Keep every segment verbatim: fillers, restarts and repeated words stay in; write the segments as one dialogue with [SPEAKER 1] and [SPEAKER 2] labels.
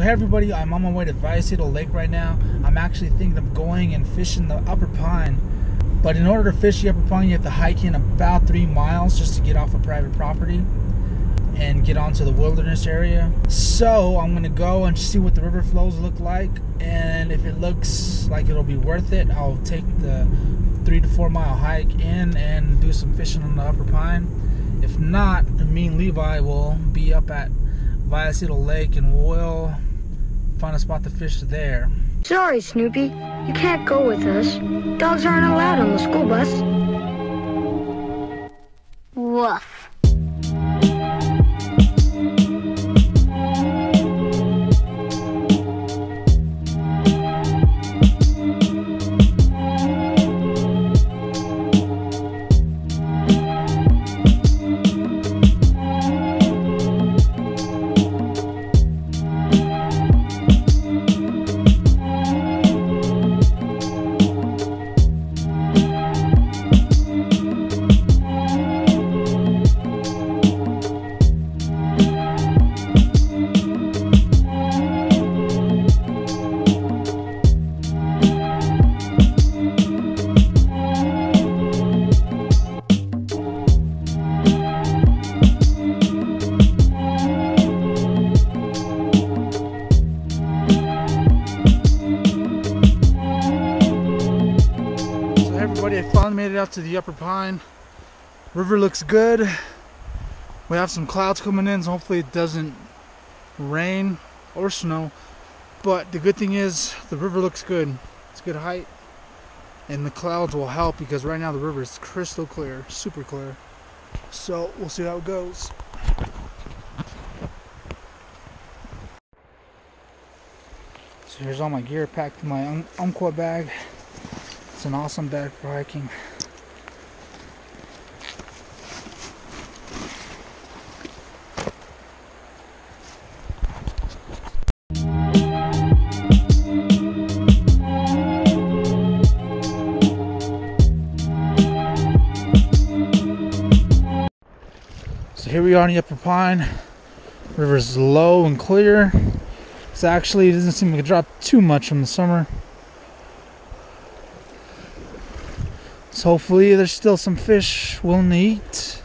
[SPEAKER 1] hey everybody, I'm on my way to Vallecito Lake right now. I'm actually thinking of going and fishing the Upper Pine. But in order to fish the Upper Pine, you have to hike in about three miles just to get off of private property and get onto the wilderness area. So I'm gonna go and see what the river flows look like, and if it looks like it'll be worth it, I'll take the three to four mile hike in and do some fishing on the Upper Pine. If not, me and Levi will be up at Vallecito Lake and we'll find a spot to fish there.
[SPEAKER 2] Sorry, Snoopy. You can't go with us. Dogs aren't allowed on the school bus. Woof.
[SPEAKER 1] Everybody, I finally made it out to the Upper Pine. River looks good. We have some clouds coming in, so hopefully it doesn't rain or snow. But the good thing is the river looks good. It's good height, and the clouds will help because right now the river is crystal clear, super clear. So we'll see how it goes. So here's all my gear packed in my um Umpqua bag. It's an awesome bag for hiking. So here we are on the Upper Pine. River's low and clear. It's actually, it doesn't seem like it dropped too much from the summer. So hopefully there's still some fish willing to eat.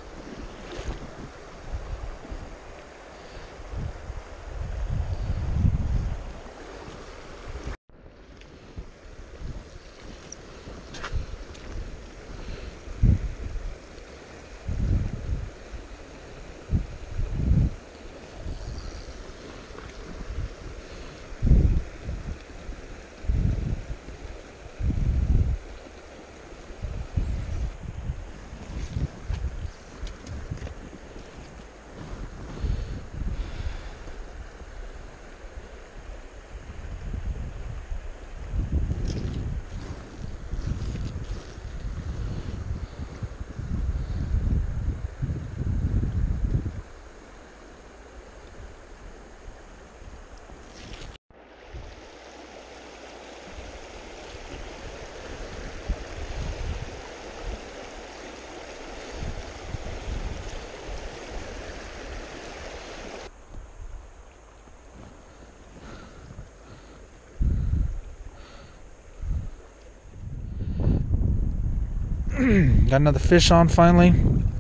[SPEAKER 1] Got another fish on finally.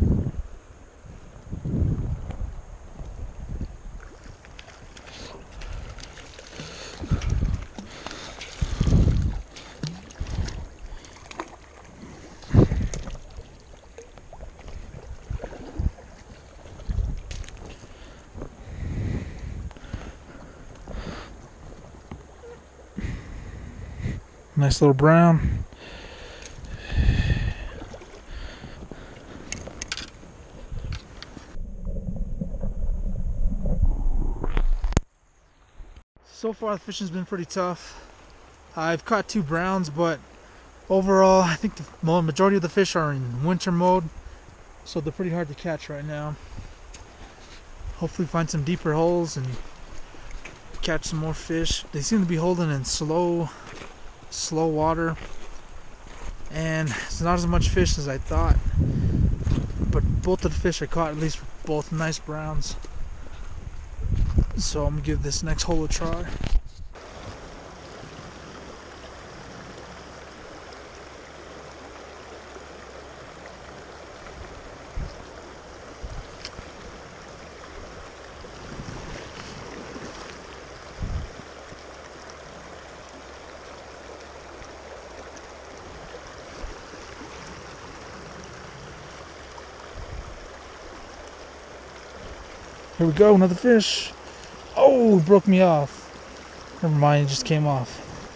[SPEAKER 1] Nice little brown. So far the fishing's been pretty tough. I've caught two browns, but overall I think the majority of the fish are in winter mode, so they're pretty hard to catch right now. Hopefully find some deeper holes and catch some more fish. They seem to be holding in slow slow water, and it's not as much fish as I thought, but both of the fish I caught at least were both nice browns. So I'm gonna give this next hole a try. Here we go, another fish. Oh, it broke me off. Never mind, it just came off.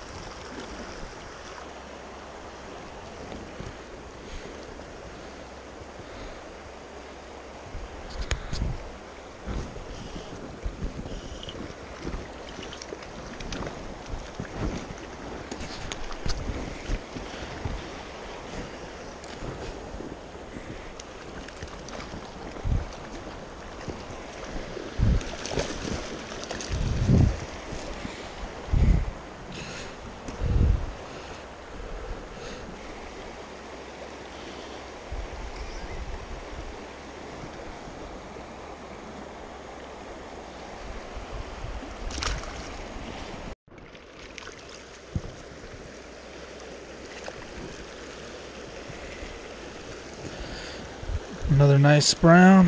[SPEAKER 1] Another nice brown.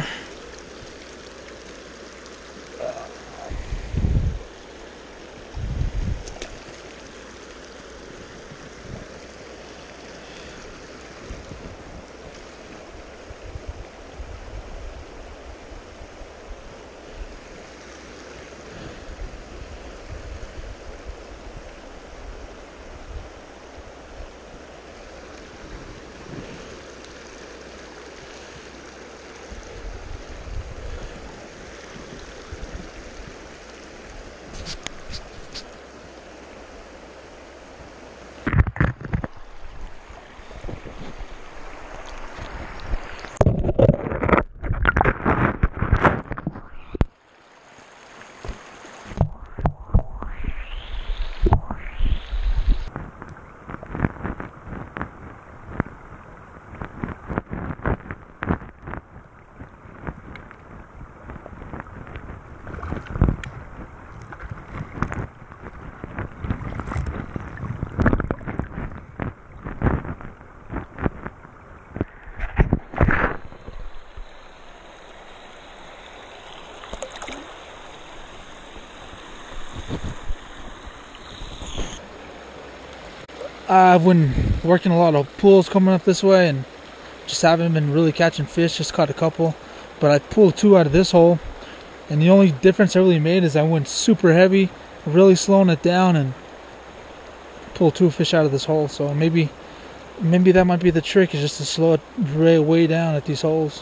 [SPEAKER 1] I've been working a lot of pools coming up this way and just haven't been really catching fish, just caught a couple. But I pulled two out of this hole, and the only difference I really made is I went super heavy, really slowing it down, and pulled two fish out of this hole. So maybe maybe that might be the trick, is just to slow it way, way down at these holes.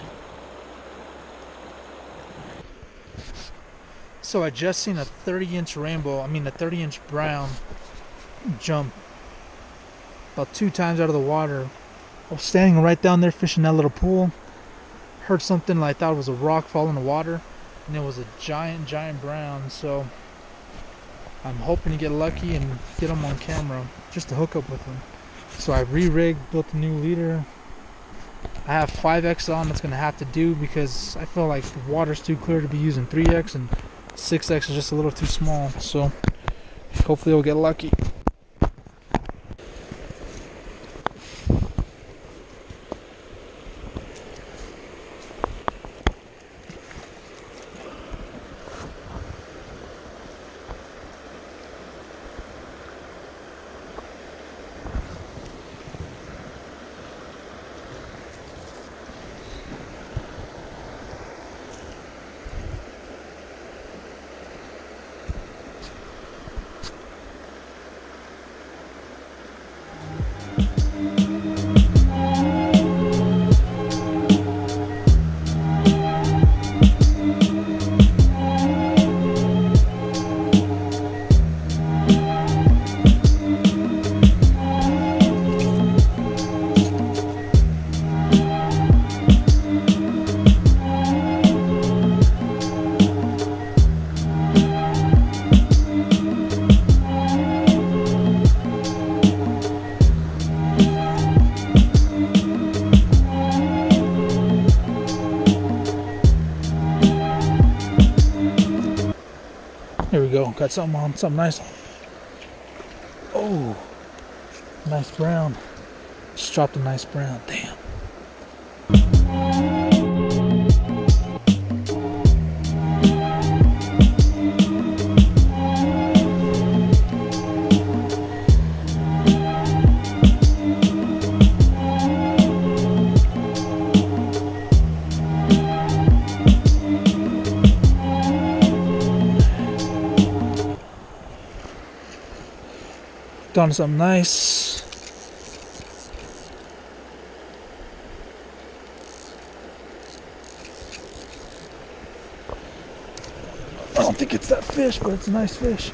[SPEAKER 1] So I just seen a thirty inch rainbow, I mean a thirty inch brown jump about two times out of the water. I was standing right down there fishing that little pool. Heard something I thought was a rock fall in the water, and it was a giant, giant brown. So I'm hoping to get lucky and get them on camera just to hook up with them. So I re-rigged, built a new leader. I have five X on. That's gonna have to do because I feel like the water's too clear to be using three X, and six X is just a little too small. So hopefully I'll get lucky. got something on, something nice. Oh, nice brown. Just dropped a nice brown. Damn. Done something nice. I don't think it's that fish, but it's a nice fish.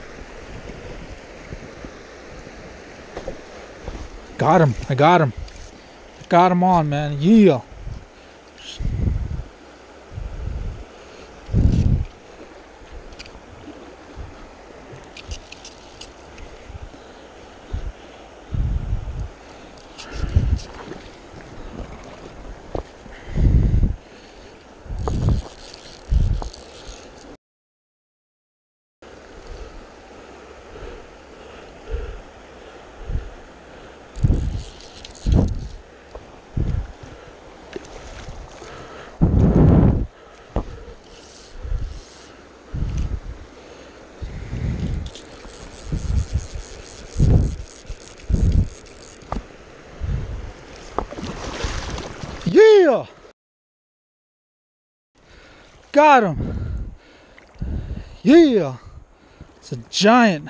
[SPEAKER 1] Got him. I got him. Got him on, man. Yeah. Yeah! Got him! Yeah! It's a giant.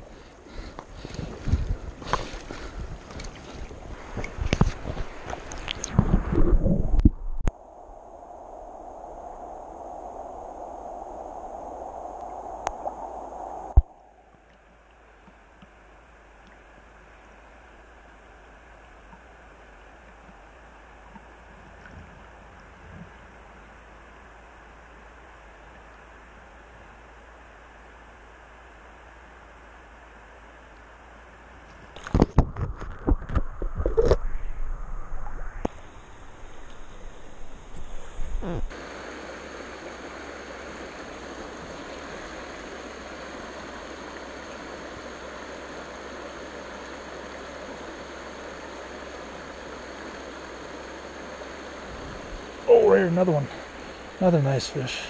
[SPEAKER 1] Oh, right here, another one. Another nice fish.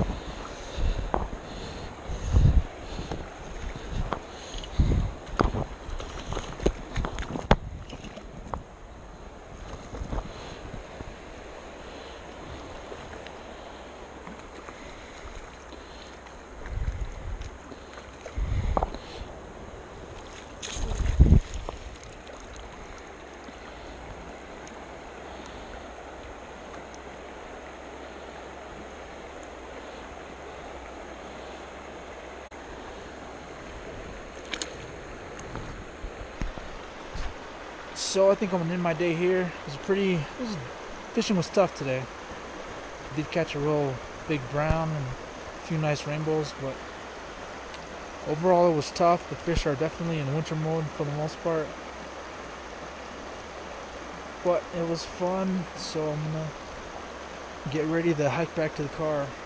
[SPEAKER 1] So I think I'm gonna end my day here. It was pretty, it was, fishing was tough today. I did catch a real big brown and a few nice rainbows, but overall it was tough. The fish are definitely in winter mode for the most part. But it was fun, so I'm gonna get ready to hike back to the car.